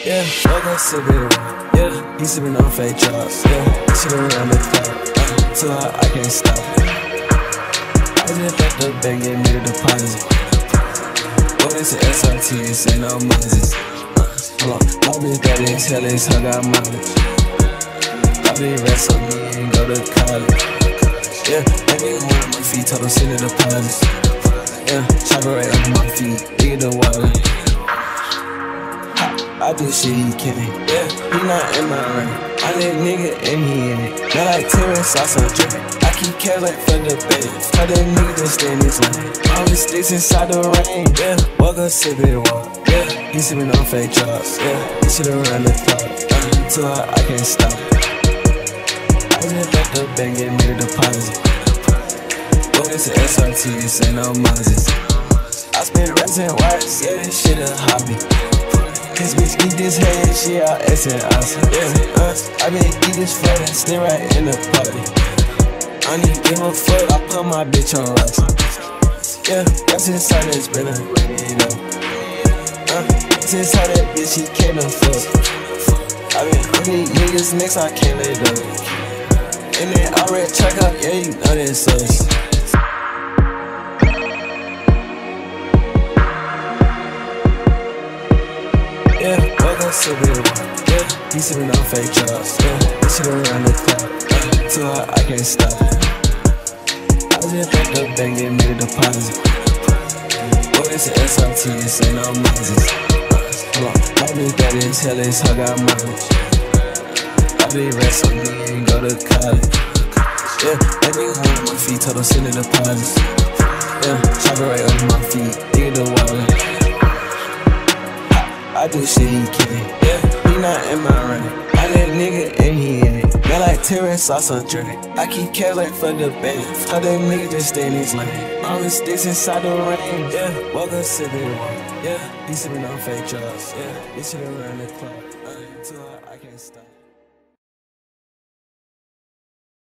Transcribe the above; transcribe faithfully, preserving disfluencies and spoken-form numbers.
Yeah, fuck up sipping it. Yeah, he sipping on fake drugs. Yeah, shit around the clock. Uh, till I, I can't stop it. I just left the bank, gave me the deposit. What is an S R T? This ain't no Moses. Uh, hold on, my bitch got this, hell is her got mileage. I be rest on me and go to college. Yeah, that nigga on my feet, told him send the deposits. Yeah, chopper right on my feet, nigga the water. I do shit he can't. Yeah, he not in my ring. I need nigga and he in it. Not like Terrence sauce on drink. I keep Cadillac for the bed. Tell that nigga to stay in his lane. All the sticks inside the rain. Yeah, walk up sippin' walk. Yeah, he sippin' on fake drugs. Yeah, this shit around the clock. Uh, till I, I can't stop. I just left the bank, gave me the deposit. What is an S R T? This ain't no Moses. I spit rats and whites. Yeah, this shit a hobby. This bitch eat this head, she all S and us. Yeah, us. I been eat this fat and stay right in the party. I need to give a fuck, I put my bitch on rocks. Yeah, that's inside this been a you know. Uh, that's inside that bitch, he can't afford. I been on these niggas next, I can't let go. And then I read check up, yeah, you know this us. Yeah, fuck up sippin' it. Yeah, he sippin' on fake drugs. Yeah, this shit around the clock. Uh, till I, I can't stop it. I just left the bank, gave me the deposit. What is an S R T? This ain't no Moses. Hold on, my bitch got this, hell is her got mileage. I be rest on me and go to college. Yeah, that nigga on my feet, told him send the deposits. Yeah, chopper right on my feet, nigga the water. I do shit he can't. Yeah, he not in my ring. I let nigga and he in it. Not like Terrence sauce on drink. I keep Cadillac for the band. Tell that nigga just stay in his lane. All the sticks inside the rain. Yeah, walk up sippin' it. Yeah, he sippin' on fake drugs. Yeah, this shit around the clock. Uh,